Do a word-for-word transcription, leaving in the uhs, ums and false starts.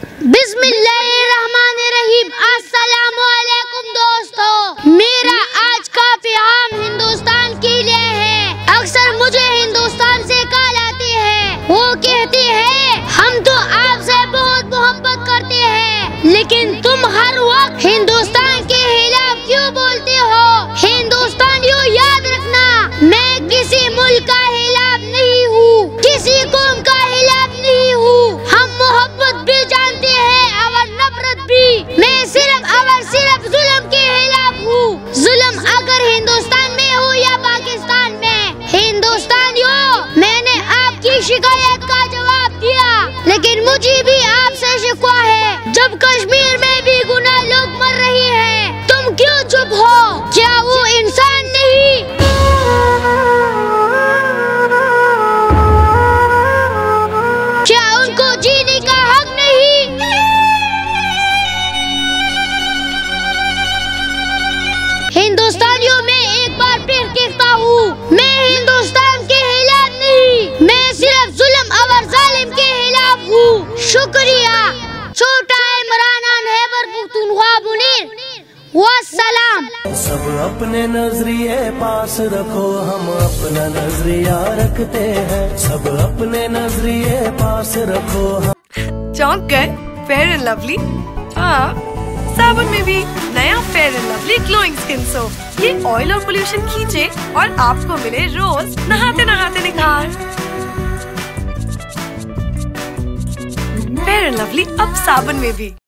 बिस्मिल्लाहिर्रहमानिर्रहीम। अस्सलामुअलैकुम दोस्तों, मेरा आज का पैगाम हिंदुस्तान के लिए है। अक्सर मुझे हिंदुस्तान से कॉल आती है, वो कहती है हम तो आपसे बहुत मोहब्बत करते हैं, लेकिन तुम हर वक्त हिंदुस्तान के खिलाफ क्यों बोलते हो? हिंदुस्तानियों याद रखना, मैं किसी मुल्क का खिलाफ नहीं हूँ, किसी कौम का खिलाफ नहीं हूँ। हम मोहब्बत भी जानते हैं और नफरत भी। मैं सिर्फ और सिर्फ जुल्म के खिलाफ हूँ। जुल्म अगर हिंदुस्तान में हो या पाकिस्तान में। हिंदुस्तानियों, मैंने आपकी शिकायत का जवाब दिया, लेकिन मुझे भी आपसे शिकवा है। जब कश्मीर में भी गुनाह लोग मर रही हैं, तुम क्यों चुप हो? क्या वो इंसान नहीं? क्या उनको जीने का हक नहीं? हिंदुस्तानियों, मैं एक बार फिर कहता हूँ, मैं हिंदुस्तान के खिलाफ नहीं, मैं सिर्फ जुल्म और जालिम के खिलाफ हूँ। शुक्रिया। छोटा इमरान हैबर पुख्तूनख्वा मुनीर। वस्सलाम। सब अपने नजरिए पास रखो, हम अपना नजरिया रखते हैं। सब अपने नजरिए पास रखो हम। चौंक गए? Fair and lovely. हाँ, साबुन में भी नया fair and lovely glowing skin soap. ये ऑयल और पोल्यूशन खींचे और आपको मिले रोज नहाते नहाते निखार। फेयर एंड लवली अब साबुन में भी।